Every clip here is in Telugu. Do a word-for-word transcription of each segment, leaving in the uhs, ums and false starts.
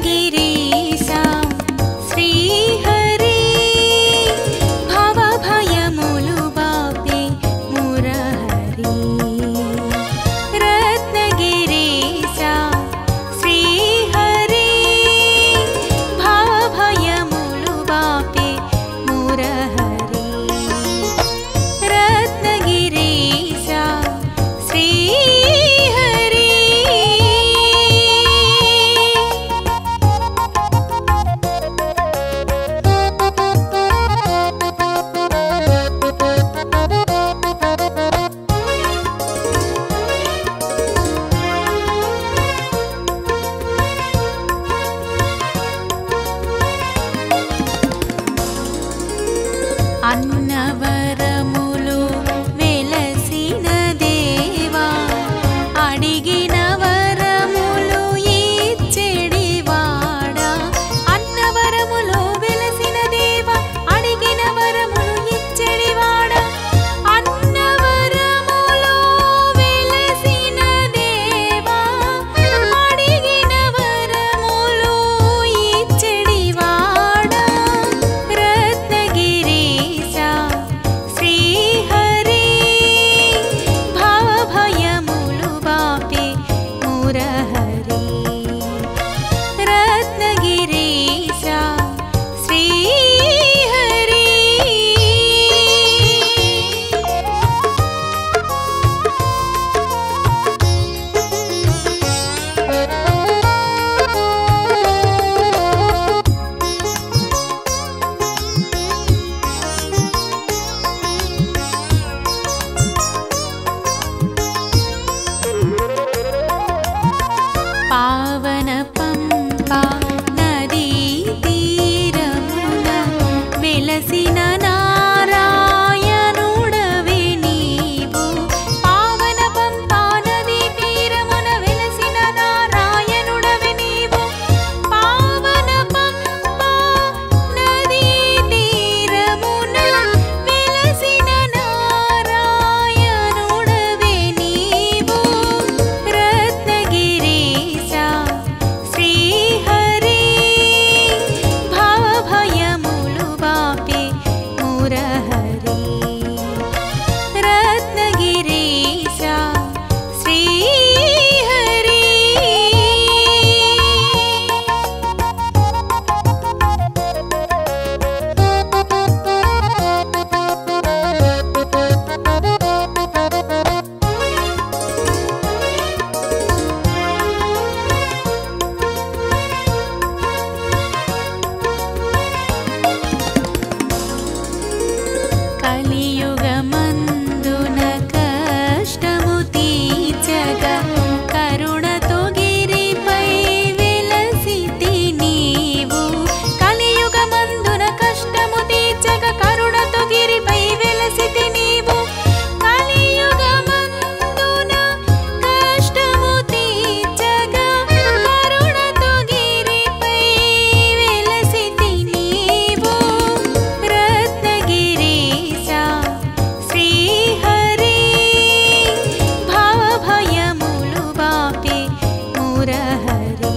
रत्नगिरीशा श्रीहरि भवभयमुलु बापे मुरहरि रत्नगिरीशा श्रीहरि भवभयमुलु बापे मुरहरि रत्नगिरीशा श्रीहरि అన్నవరములు వెలసిన దేవా అడిగిన వరములు ఇచ్చెడివాడా అన్నవరములు వెలసిన దేవా అడిగిన వరములు ఇచ్చెడివాడా అన్నవరములు వెలసిన దేవా అడిగిన వరములు ఇచ్చెడివాడా రత్నగిరీశా श्रीहरि भवभयमुलु बापे मुरहरि रत्नगिरीशा श्रीहरि पावन पंपा नदी तीरमुन वेलसिन नारायणुडवे नीवु पावन पंपा नदी तीरमुन वेलसिन नारायणुडवे नीवु पावन पंपा नदी तीरमुन वेलसिन नारायणुडवे नीवु रत्नगिरीशा श्रीहरि भवभयमुलु बापे मुरहरि रत्नगिरीशा श्रीहरि కలియుగమందున కష్టము తీర్చగా కరుణతో గిరిపై వెలసితి నీవు కలియుగమందున కష్టము తీర్చగా కరుణతో గిరిపై వెలసితి నీవు కలియుగమందున కష్టము తీర్చగా కరుణతో గిరిపై వెలసితి నీవు रत्नगिरीशा श्रीहरि भवभयमुलु बापे मुरहरि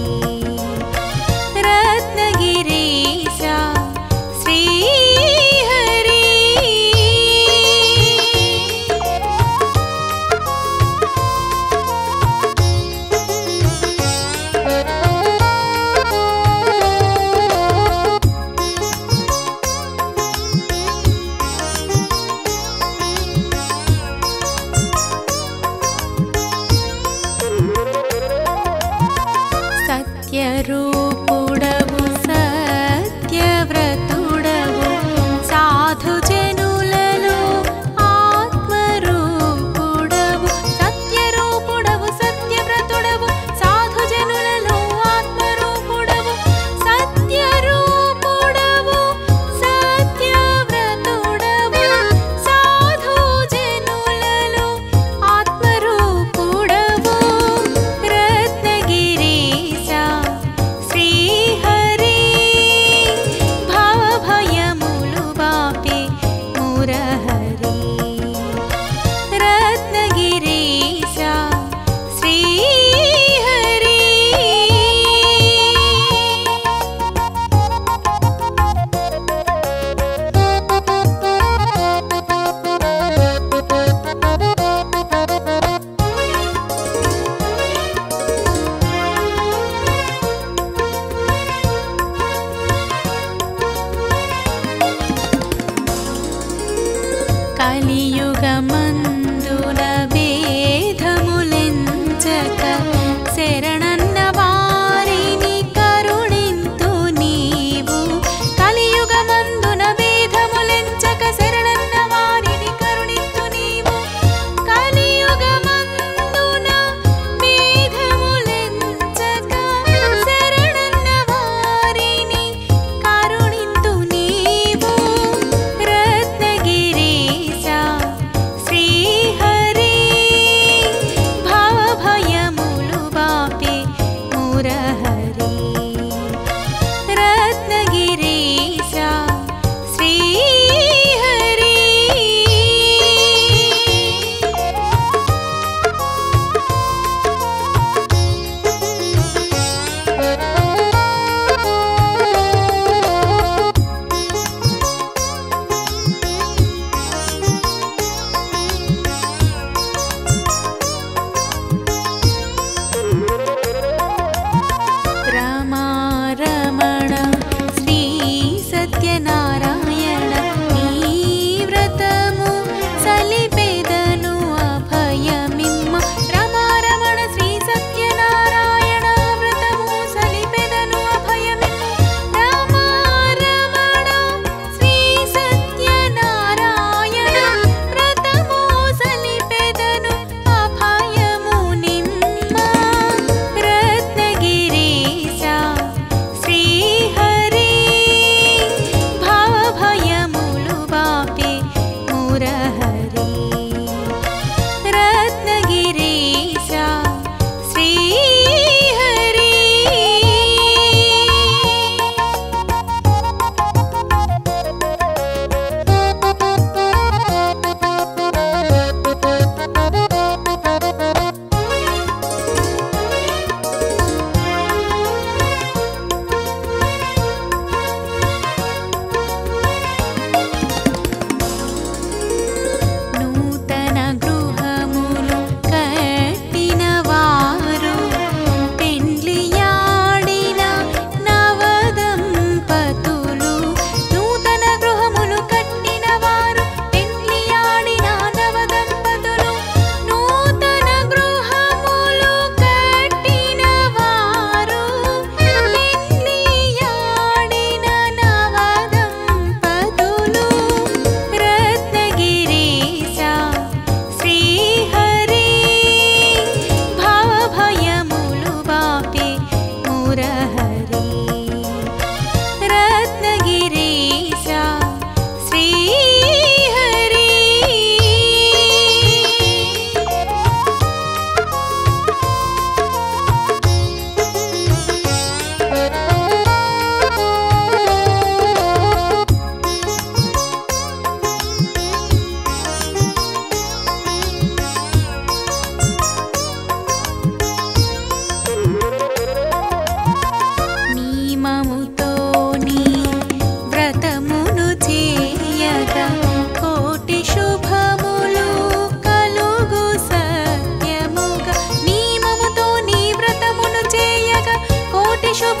रत्नगिरीशा श्रीहरि సత్యరూపుడవు సత్యవ్రతుడవు సాధు జనులలో ఆత్మరూపుడవు సత్యరూపుడవు సత్యవ్రతుడవు సాధు జనులలో ఆత్మరూపుడవు సత్యరూపుడవు సత్యవ్రతుడవు సాధు జనులలో ఆత్మరూపుడవు రత్నగిరీశా श्रीहरि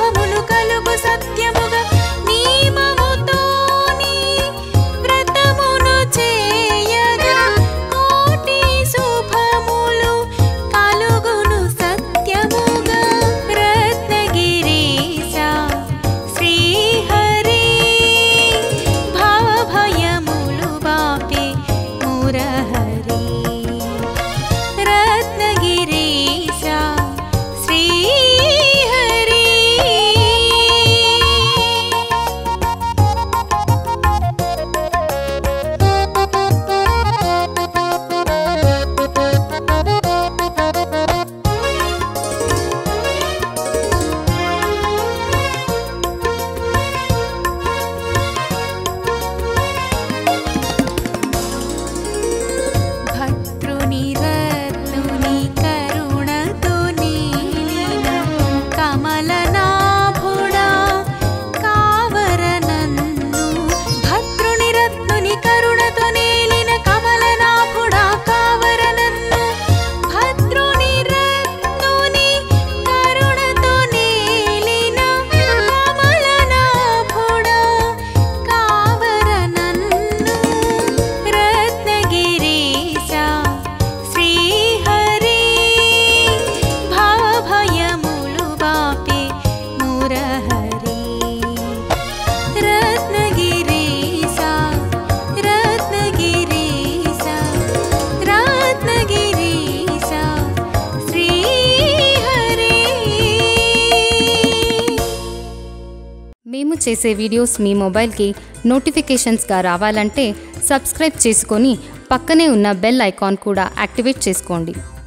శుభములు కలుగు సత్యముగా నియమముతోని వ్రతమును చేయగా కోటి శుభములు కలుగును సత్యముగా రత్నగిరీశ శ్రీహరి భవభయములు బాపే మురహరి రత్నగిరీశ శ్రీహరి భద్రుని రత్నుని కరుణతో నీలిన కమలనాభుడా కావరనన్ను భద్రుని రత్నుని కరుణతో నీలిన కమలనాభుడా కావరనన్ను భద్రుని రత్నుని కరుణతో నీలిన కమలనాభుడా కావరనన్ను రత్నగిరీశ శ్రీహరి భవభయములు బాపే మురహరి రత్నగిరీశ రత్నగిరీశ రత్నగిరీశ శ్రీహరి. మేము చేసే వీడియోస్ మీ మొబైల్కి నోటిఫికేషన్స్గా రావాలంటే సబ్స్క్రైబ్ చేసుకొని పక్కనే ఉన్న బెల్ ఐకాన్ కూడా యాక్టివేట్ చేసుకోండి.